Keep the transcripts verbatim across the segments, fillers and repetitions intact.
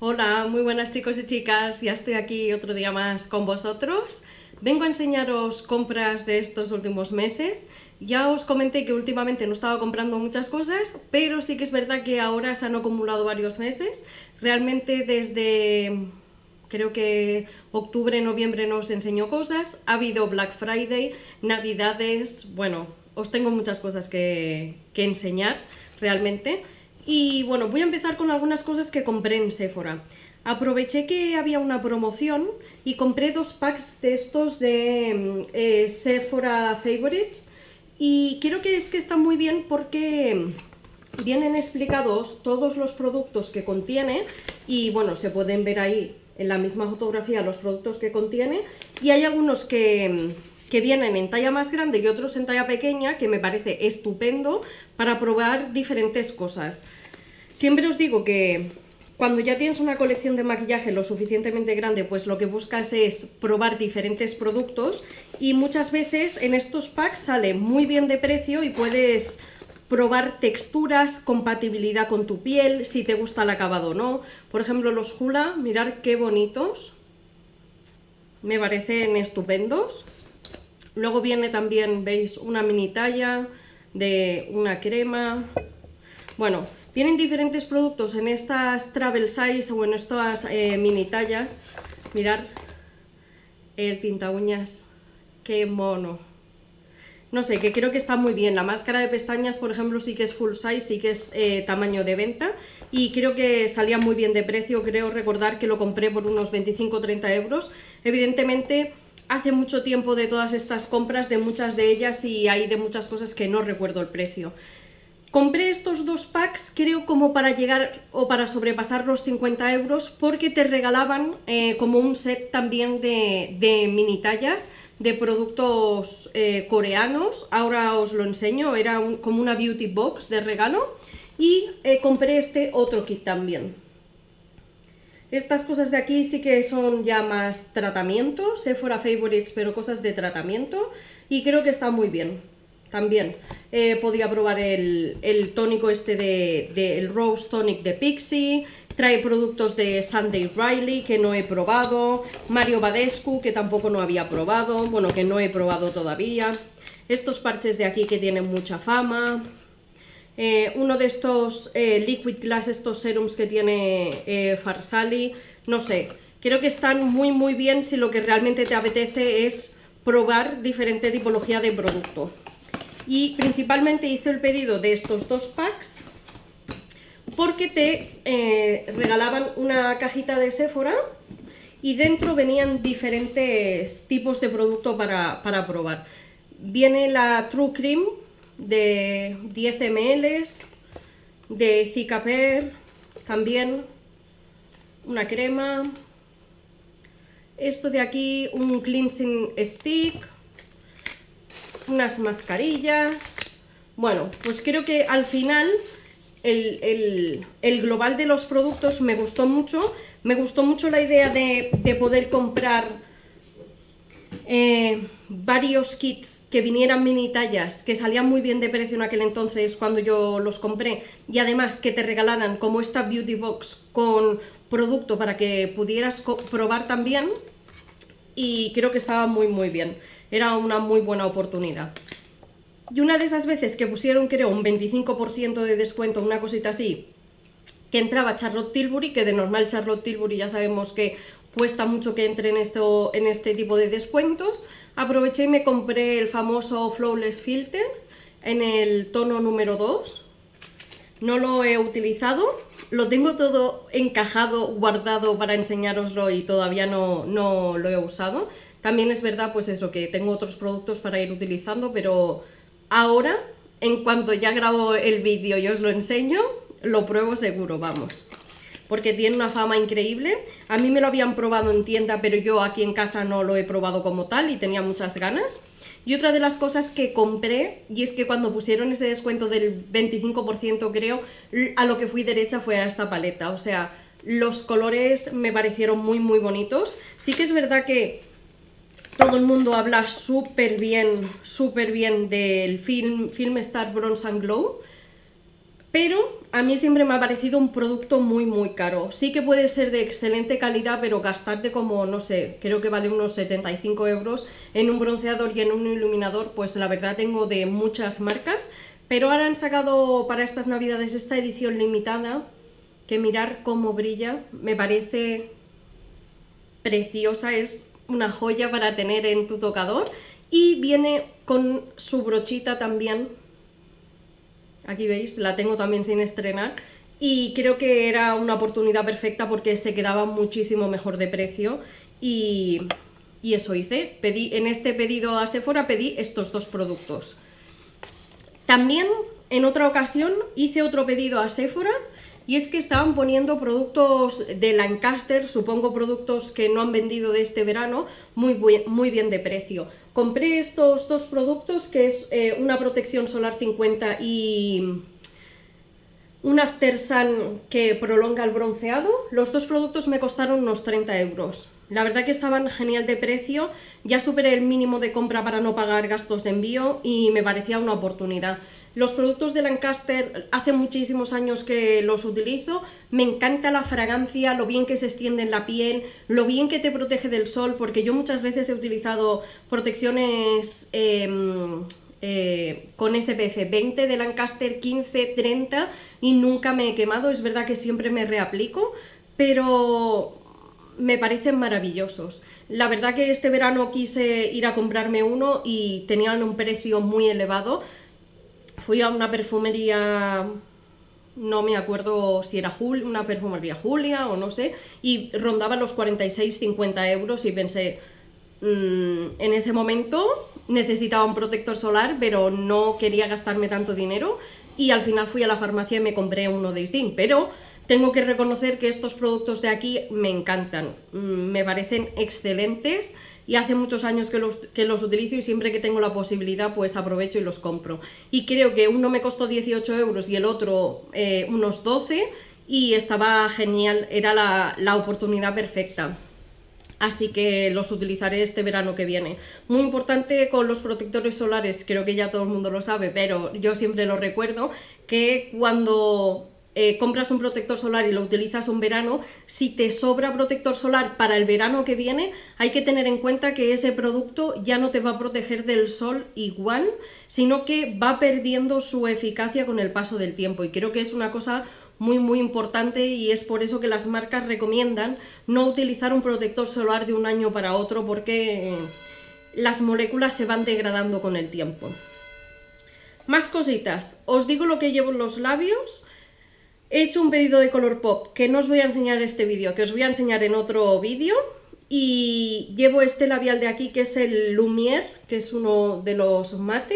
Hola, muy buenas chicos y chicas, ya estoy aquí otro día más con vosotros. Vengo a enseñaros compras de estos últimos meses. Ya os comenté que últimamente no estaba comprando muchas cosas, pero sí que es verdad que ahora se han acumulado varios meses. Realmente desde, creo que octubre, noviembre no os enseño cosas. Ha habido Black Friday, Navidades, bueno, os tengo muchas cosas que, que enseñar realmente. Y bueno, voy a empezar con algunas cosas que compré en Sephora. Aproveché que había una promoción y compré dos packs de estos de eh, Sephora Favorites. Y creo que es que están muy bien porque vienen explicados todos los productos que contiene y bueno, se pueden ver ahí en la misma fotografía los productos que contiene. Y hay algunos que, que vienen en talla más grande y otros en talla pequeña, que me parece estupendo para probar diferentes cosas. Siempre os digo que cuando ya tienes una colección de maquillaje lo suficientemente grande, pues lo que buscas es probar diferentes productos y muchas veces en estos packs sale muy bien de precio y puedes probar texturas, compatibilidad con tu piel, si te gusta el acabado o no. Por ejemplo, los Hoola, mirad qué bonitos, me parecen estupendos. Luego viene también, veis, una mini talla de una crema. Bueno, vienen diferentes productos en estas travel size o en estas eh, mini tallas. Mirad el pinta uñas, qué mono. No sé, que creo que está muy bien. La máscara de pestañas, por ejemplo, sí que es full size, sí que es eh, tamaño de venta. Y creo que salía muy bien de precio. Creo recordar que lo compré por unos veinticinco o treinta euros. Evidentemente, hace mucho tiempo de todas estas compras, de muchas de ellas, y hay de muchas cosas que no recuerdo el precio. Compré estos dos packs, creo, como para llegar o para sobrepasar los cincuenta euros, porque te regalaban eh, como un set también de, de mini tallas de productos eh, coreanos. Ahora os lo enseño, era un, como una beauty box de regalo. Y eh, compré este otro kit también. Estas cosas de aquí sí que son ya más tratamiento, Sephora Favorites, pero cosas de tratamiento, y creo que está muy bien. También eh, podía probar el, el tónico este de, de el Rose Tonic de Pixi. Trae productos de Sunday Riley que no he probado, Mario Badescu que tampoco no había probado, bueno, que no he probado todavía. Estos parches de aquí que tienen mucha fama. Eh, uno de estos eh, Liquid Glass, estos serums que tiene eh, Farsali, no sé, creo que están muy muy bien si lo que realmente te apetece es probar diferente tipología de producto. Y principalmente hice el pedido de estos dos packs porque te eh, regalaban una cajita de Sephora y dentro venían diferentes tipos de producto para, para probar. Viene la True Cream de diez mililitros, de Cicapair, también una crema. Esto de aquí, un cleansing stick, unas mascarillas. Bueno, pues creo que al final el, el, el global de los productos me gustó mucho. Me gustó mucho la idea de, de poder comprar eh, varios kits que vinieran mini tallas, que salían muy bien de precio en aquel entonces cuando yo los compré, y además que te regalaran como esta beauty box con producto para que pudieras probar también, y creo que estaba muy muy bien. Era una muy buena oportunidad. Y una de esas veces que pusieron, creo, un veinticinco por ciento de descuento, una cosita así, que entraba Charlotte Tilbury, que de normal Charlotte Tilbury ya sabemos que cuesta mucho que entre en, esto, en este tipo de descuentos, aproveché y me compré el famoso Flawless Filter en el tono número dos. No lo he utilizado, lo tengo todo encajado, guardado para enseñároslo y todavía no, no lo he usado. También es verdad, pues eso, que tengo otros productos para ir utilizando, pero ahora, en cuanto ya grabo el vídeo y os lo enseño, lo pruebo seguro, vamos. Porque tiene una fama increíble. A mí me lo habían probado en tienda, pero yo aquí en casa no lo he probado como tal y tenía muchas ganas. Y otra de las cosas que compré, y es que cuando pusieron ese descuento del veinticinco por ciento creo, a lo que fui derecha fue a esta paleta. O sea, los colores me parecieron muy muy bonitos. Sí que es verdad que todo el mundo habla súper bien, súper bien del film, Film Star Bronze and Glow, pero a mí siempre me ha parecido un producto muy muy caro. Sí que puede ser de excelente calidad, pero gastarte como, no sé, creo que vale unos setenta y cinco euros en un bronceador y en un iluminador, pues la verdad tengo de muchas marcas. Pero ahora han sacado para estas navidades esta edición limitada, que mirar cómo brilla, me parece preciosa, es una joya para tener en tu tocador. Y viene con su brochita también. Aquí veis, la tengo también sin estrenar y creo que era una oportunidad perfecta porque se quedaba muchísimo mejor de precio y, y eso hice. Pedí, en este pedido a Sephora pedí estos dos productos. También en otra ocasión hice otro pedido a Sephora y es que estaban poniendo productos de Lancaster, supongo productos que no han vendido de este verano, muy, muy bien de precio. Compré estos dos productos, que es eh, una protección solar cincuenta y un After Sun que prolonga el bronceado. Los dos productos me costaron unos treinta euros. La verdad que estaban genial de precio, ya superé el mínimo de compra para no pagar gastos de envío y me parecía una oportunidad. Los productos de Lancaster hace muchísimos años que los utilizo, me encanta la fragancia, lo bien que se extiende en la piel, lo bien que te protege del sol, porque yo muchas veces he utilizado protecciones eh, eh, con S P F veinte de Lancaster, quince, treinta y nunca me he quemado. Es verdad que siempre me reaplico, pero me parecen maravillosos. La verdad que este verano quise ir a comprarme uno y tenían un precio muy elevado. Fui a una perfumería, no me acuerdo si era Jul, una perfumería Julia o no sé, y rondaba los cuarenta y seis, cincuenta euros y pensé, mmm, en ese momento necesitaba un protector solar, pero no quería gastarme tanto dinero y al final fui a la farmacia y me compré uno de Isdin, pero tengo que reconocer que estos productos de aquí me encantan, me parecen excelentes y hace muchos años que los, que los utilizo y siempre que tengo la posibilidad pues aprovecho y los compro. Y creo que uno me costó dieciocho euros y el otro eh, unos doce y estaba genial, era la, la oportunidad perfecta. Así que los utilizaré este verano que viene. Muy importante con los protectores solares, creo que ya todo el mundo lo sabe, pero yo siempre lo recuerdo, que cuando Eh, compras un protector solar y lo utilizas un verano, si te sobra protector solar para el verano que viene, hay que tener en cuenta que ese producto ya no te va a proteger del sol igual, sino que va perdiendo su eficacia con el paso del tiempo, y creo que es una cosa muy muy importante y es por eso que las marcas recomiendan no utilizar un protector solar de un año para otro, porque las moléculas se van degradando con el tiempo. Más cositas, os digo lo que llevo en los labios. He hecho un pedido de Colourpop que no os voy a enseñar en este vídeo, que os voy a enseñar en otro vídeo, y llevo este labial de aquí que es el Lumière, que es uno de los mate,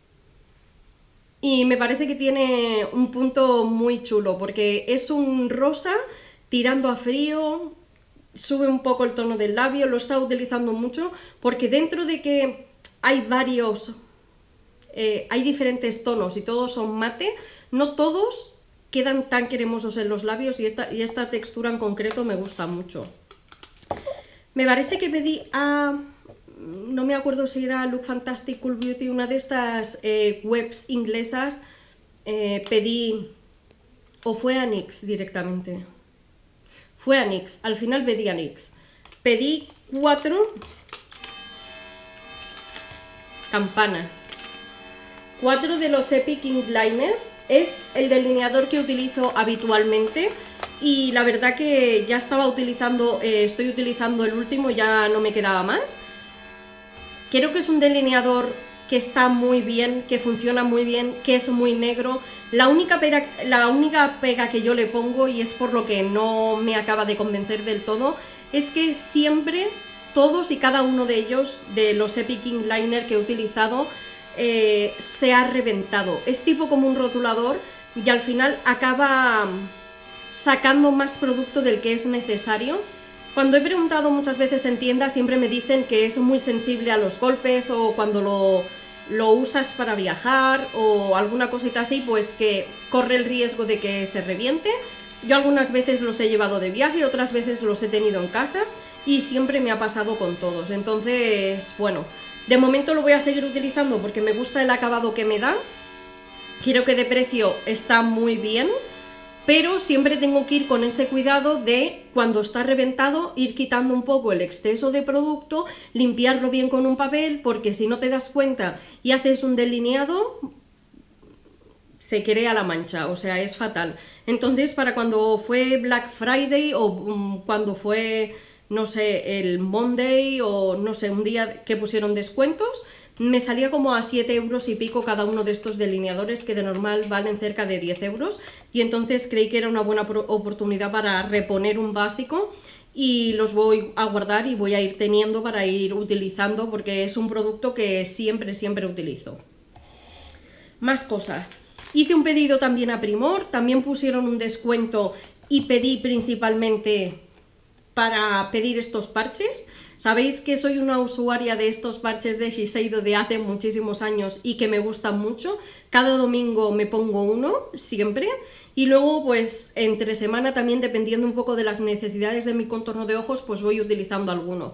y me parece que tiene un punto muy chulo porque es un rosa tirando a frío, sube un poco el tono del labio, lo he estado utilizando mucho porque dentro de que hay varios, eh, hay diferentes tonos y todos son mate, no todos quedan tan cremosos en los labios y esta, y esta textura en concreto me gusta mucho. Me parece que pedí a, no me acuerdo si era Look Fantastic, Cool Beauty, una de estas eh, webs inglesas, eh, pedí, o fue a NYX directamente, fue a NYX, al final pedí a NYX, pedí cuatro campanas, cuatro de los Epic Ink Liner. Es el delineador que utilizo habitualmente y la verdad que ya estaba utilizando, eh, estoy utilizando el último, ya no me quedaba más. Creo que es un delineador que está muy bien, que funciona muy bien, que es muy negro. La única pega, la única pega que yo le pongo, y es por lo que no me acaba de convencer del todo, es que siempre, todos y cada uno de ellos, de los Epic Ink Liner que he utilizado, Eh, se ha reventado. Es tipo como un rotulador y al final acaba sacando más producto del que es necesario. Cuando he preguntado muchas veces en tiendas siempre me dicen que es muy sensible a los golpes, o cuando lo, lo usas para viajar o alguna cosita así, pues que corre el riesgo de que se reviente. Yo algunas veces los he llevado de viaje, otras veces los he tenido en casa y siempre me ha pasado con todos. Entonces, bueno, de momento lo voy a seguir utilizando porque me gusta el acabado que me da. Creo que de precio está muy bien. pero siempre tengo que ir con ese cuidado de cuando está reventado ir quitando un poco el exceso de producto, limpiarlo bien con un papel, porque si no te das cuenta y haces un delineado, se crea la mancha, o sea, es fatal. Entonces, para cuando fue Black Friday o um, cuando fue, no sé, el Monday o no sé, un día que pusieron descuentos, me salía como a siete euros y pico cada uno de estos delineadores, que de normal valen cerca de diez euros, y entonces creí que era una buena oportunidad para reponer un básico, y los voy a guardar y voy a ir teniendo para ir utilizando, porque es un producto que siempre, siempre utilizo. Más cosas. Hice un pedido también a Primor, también pusieron un descuento y pedí principalmente para pedir estos parches. Sabéis que soy una usuaria de estos parches de Shiseido de hace muchísimos años y que me gustan mucho. Cada domingo me pongo uno, siempre. Y luego, pues, entre semana también, dependiendo un poco de las necesidades de mi contorno de ojos, pues voy utilizando alguno.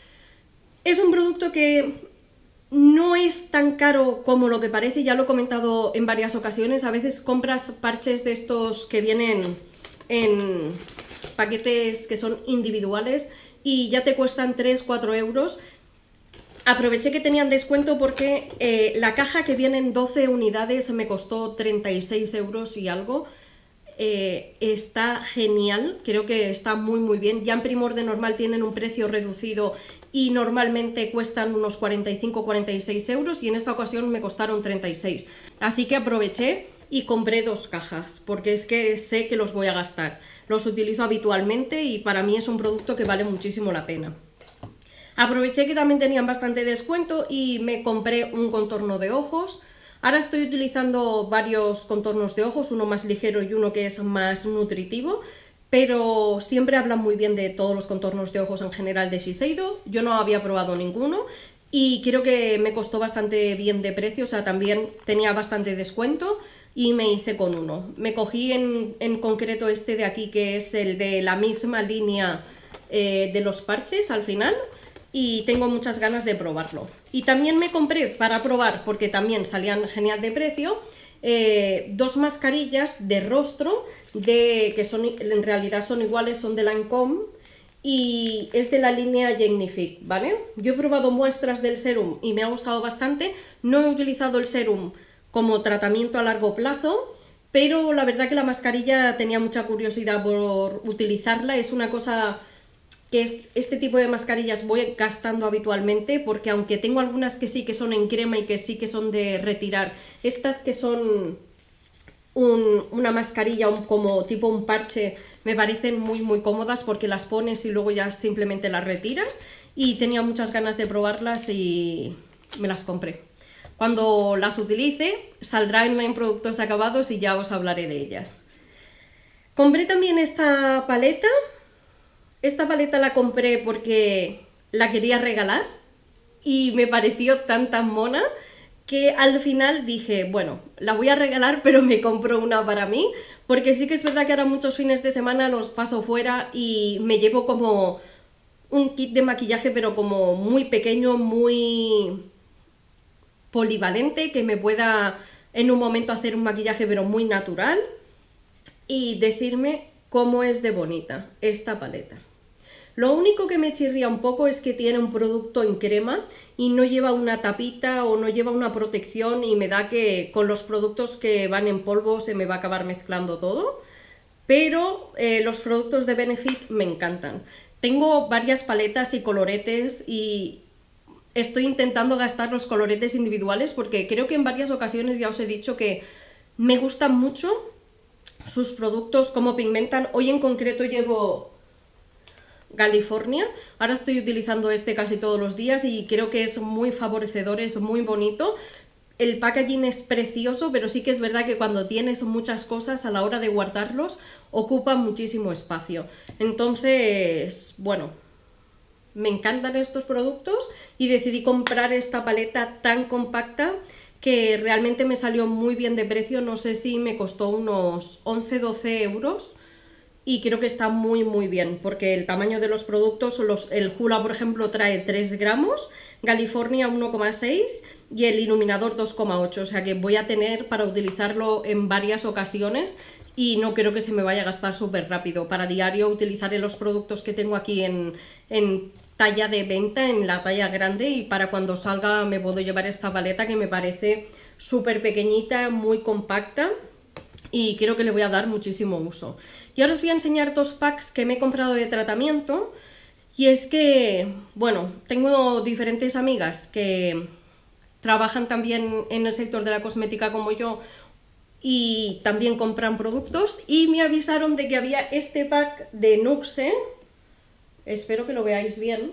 Es un producto que no es tan caro como lo que parece, ya lo he comentado en varias ocasiones. A veces compras parches de estos que vienen en paquetes que son individuales y ya te cuestan tres a cuatro euros. Aproveché que tenían descuento porque eh, la caja, que viene en doce unidades, me costó treinta y seis euros y algo. Eh, está genial, creo que está muy muy bien. Ya en Primor de normal tienen un precio reducido y normalmente cuestan unos cuarenta y cinco a cuarenta y seis euros, y en esta ocasión me costaron treinta y seis. Así que aproveché y compré dos cajas, porque es que sé que los voy a gastar. Los utilizo habitualmente y para mí es un producto que vale muchísimo la pena. Aproveché que también tenían bastante descuento y me compré un contorno de ojos. Ahora estoy utilizando varios contornos de ojos, uno más ligero y uno que es más nutritivo, pero siempre hablan muy bien de todos los contornos de ojos en general de Shiseido. Yo no había probado ninguno y creo que me costó bastante bien de precio, o sea, también tenía bastante descuento y me hice con uno. Me cogí en, en concreto este de aquí, que es el de la misma línea eh, de los parches al final, y tengo muchas ganas de probarlo. Y también me compré para probar, porque también salían genial de precio, eh, dos mascarillas de rostro de, que son, en realidad son iguales, son de Lancôme y es de la línea Magnifique, ¿vale? Yo he probado muestras del serum y me ha gustado bastante. No he utilizado el serum como tratamiento a largo plazo, pero la verdad que la mascarilla tenía mucha curiosidad por utilizarla. Es una cosa que es, este tipo de mascarillas voy gastando habitualmente, porque aunque tengo algunas que sí que son en crema y que sí que son de retirar, estas que son un, una mascarilla un, como tipo un parche, me parecen muy muy cómodas, porque las pones y luego ya simplemente las retiras, y tenía muchas ganas de probarlas y me las compré. Cuando las utilice saldrán en productos acabados y ya os hablaré de ellas. Compré también esta paleta. Esta paleta la compré porque la quería regalar y me pareció tan tan mona que al final dije, bueno, la voy a regalar, pero me compro una para mí, porque sí que es verdad que ahora muchos fines de semana los paso fuera y me llevo como un kit de maquillaje, pero como muy pequeño, muy polivalente, que me pueda en un momento hacer un maquillaje pero muy natural, y decirme cómo es de bonita esta paleta. Lo único que me chirría un poco es que tiene un producto en crema y no lleva una tapita o no lleva una protección, y me da que con los productos que van en polvo se me va a acabar mezclando todo. Pero eh, los productos de Benefit me encantan. Tengo varias paletas y coloretes y estoy intentando gastar los coloretes individuales, porque creo que en varias ocasiones ya os he dicho que me gustan mucho sus productos, cómo pigmentan. Hoy en concreto llevo California, ahora estoy utilizando este casi todos los días y creo que es muy favorecedor, es muy bonito. El packaging es precioso, pero sí que es verdad que cuando tienes muchas cosas a la hora de guardarlos ocupa muchísimo espacio. Entonces, bueno, me encantan estos productos y decidí comprar esta paleta tan compacta que realmente me salió muy bien de precio. No sé si me costó unos once a doce euros y creo que está muy muy bien, porque el tamaño de los productos, los, el Hula por ejemplo trae tres gramos, California uno coma seis y el iluminador dos coma ocho, o sea que voy a tener para utilizarlo en varias ocasiones y no creo que se me vaya a gastar súper rápido. Para diario utilizaré los productos que tengo aquí en, en talla de venta, en la talla grande, y para cuando salga me puedo llevar esta paleta que me parece súper pequeñita, muy compacta y creo que le voy a dar muchísimo uso. Y ahora os voy a enseñar dos packs que me he comprado de tratamiento. Y es que, bueno, tengo diferentes amigas que trabajan también en el sector de la cosmética como yo y también compran productos, y me avisaron de que había este pack de Nuxe, espero que lo veáis bien,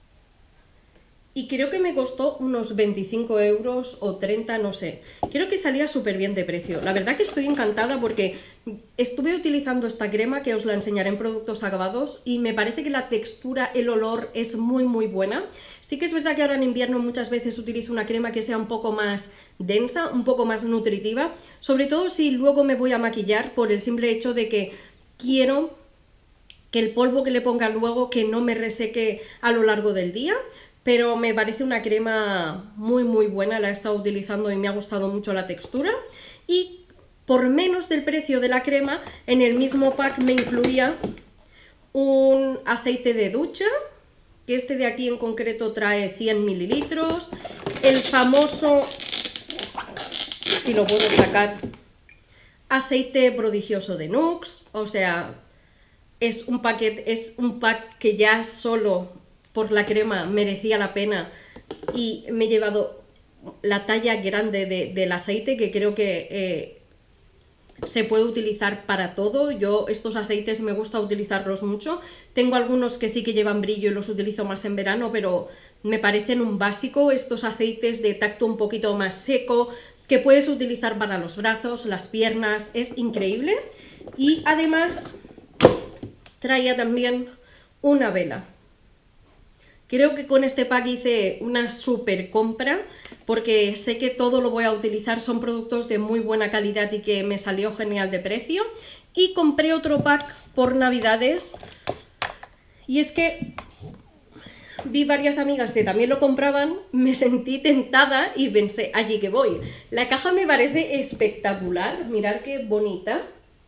y creo que me costó unos veinticinco euros o treinta, no sé. Creo que salía súper bien de precio. La verdad que estoy encantada porque estuve utilizando esta crema, que os la enseñaré en productos acabados, y me parece que la textura, el olor es muy muy buena. Sí que es verdad que ahora en invierno muchas veces utilizo una crema que sea un poco más densa, un poco más nutritiva, sobre todo si luego me voy a maquillar, por el simple hecho de que quiero que el polvo que le ponga luego que no me reseque a lo largo del día. Pero me parece una crema muy muy buena, la he estado utilizando y me ha gustado mucho la textura. Y por menos del precio de la crema, en el mismo pack me incluía un aceite de ducha, que este de aquí en concreto trae cien mililitros, el famoso, si lo puedo sacar, aceite prodigioso de Nuxe, o sea, es un paquete, es un pack que ya solo por la crema merecía la pena, y me he llevado la talla grande de, del aceite, que creo que eh, se puede utilizar para todo. Yo estos aceites me gusta utilizarlos mucho, tengo algunos que sí que llevan brillo y los utilizo más en verano, pero me parecen un básico estos aceites de tacto un poquito más seco, que puedes utilizar para los brazos, las piernas, es increíble. Y además traía también una vela. Creo que con este pack hice una super compra, porque sé que todo lo voy a utilizar, son productos de muy buena calidad y que me salió genial de precio. Y compré otro pack por Navidades, y es que vi varias amigas que también lo compraban, me sentí tentada y pensé, allí que voy. La caja me parece espectacular, mirad qué bonita.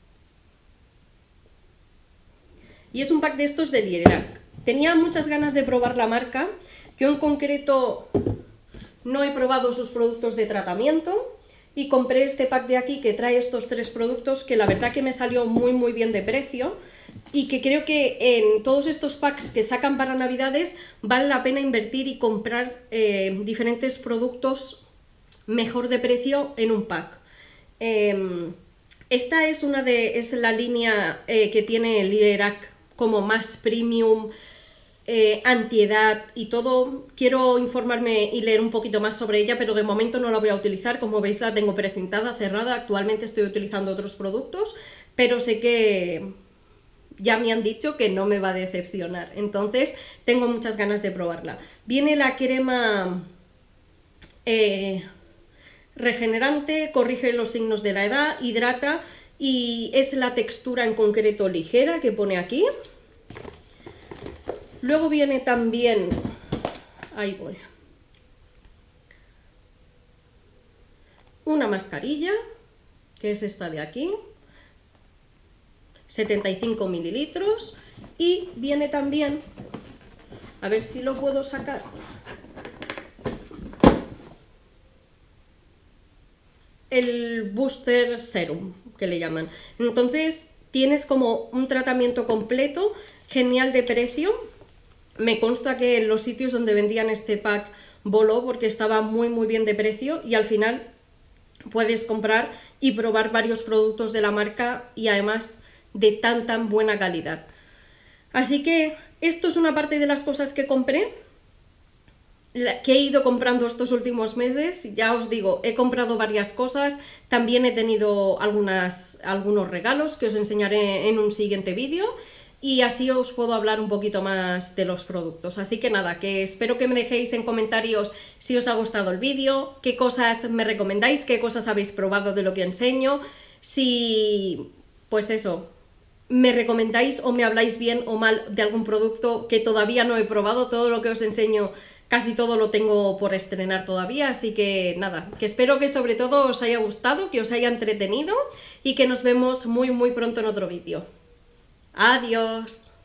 Y es un pack de estos de Lierac. Tenía muchas ganas de probar la marca. Yo en concreto no he probado sus productos de tratamiento y compré este pack de aquí que trae estos tres productos, que la verdad que me salió muy muy bien de precio, y que creo que en todos estos packs que sacan para Navidades vale la pena invertir y comprar eh, diferentes productos mejor de precio en un pack. Eh, esta es una de es la línea eh, que tiene el Lierac como más premium, eh, antiedad y todo. Quiero informarme y leer un poquito más sobre ella, pero de momento no la voy a utilizar. Como veis, la tengo precintada, cerrada. Actualmente estoy utilizando otros productos, pero sé que ya me han dicho que no me va a decepcionar, entonces tengo muchas ganas de probarla. Viene la crema eh, regenerante, corrige los signos de la edad, hidrata, y es la textura en concreto ligera que pone aquí. Luego viene también, ahí voy, una mascarilla, que es esta de aquí, setenta y cinco mililitros, y viene también, a ver si lo puedo sacar, el Booster Serum, que le llaman. Entonces tienes como un tratamiento completo, genial de precio. Me consta que en los sitios donde vendían este pack voló porque estaba muy muy bien de precio, y al final puedes comprar y probar varios productos de la marca y además de tan tan buena calidad. Así que esto es una parte de las cosas que compré, que he ido comprando estos últimos meses. Ya os digo, he comprado varias cosas, también he tenido algunas, algunos regalos que os enseñaré en un siguiente vídeo, y así os puedo hablar un poquito más de los productos. Así que nada, que espero que me dejéis en comentarios si os ha gustado el vídeo, qué cosas me recomendáis, qué cosas habéis probado de lo que enseño, si, pues eso, me recomendáis o me habláis bien o mal de algún producto que todavía no he probado. Todo lo que os enseño, casi todo lo tengo por estrenar todavía, así que nada, que espero que sobre todo os haya gustado, que os haya entretenido y que nos vemos muy muy pronto en otro vídeo. Adiós.